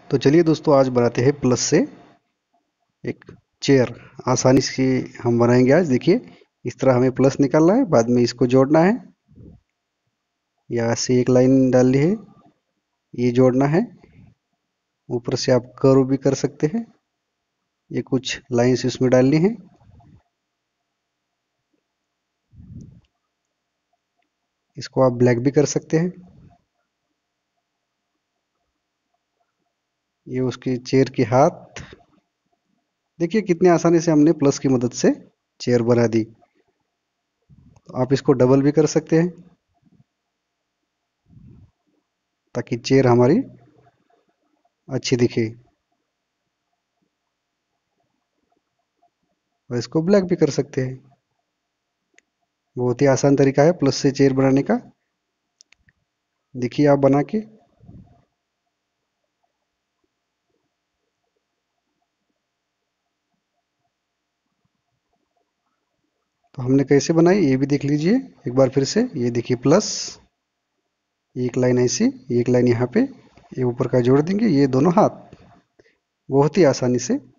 तो चलिए दोस्तों, आज बनाते हैं प्लस से एक चेयर। आसानी से हम बनाएंगे। आज देखिए, इस तरह हमें प्लस निकालना है, बाद में इसको जोड़ना है। यहाँ से एक लाइन डालनी है, ये जोड़ना है। ऊपर से आप कर्व भी कर सकते हैं। ये कुछ लाइंस इसमें डालनी है। इसको आप ब्लैक भी कर सकते हैं। ये उसकी चेयर की हाथ। देखिए कितनी आसानी से हमने प्लस की मदद से चेयर बना दी। तो आप इसको डबल भी कर सकते हैं, ताकि चेयर हमारी अच्छी दिखे। और इसको ब्लैक भी कर सकते हैं। बहुत ही आसान तरीका है प्लस से चेयर बनाने का। देखिए आप बना के। तो हमने कैसे बनाई ये भी देख लीजिए एक बार फिर से। ये देखिए प्लस, एक लाइन ऐसी, एक लाइन यहाँ पे, ये ऊपर का जोड़ देंगे, ये दोनों हाथ। बहुत ही आसानी से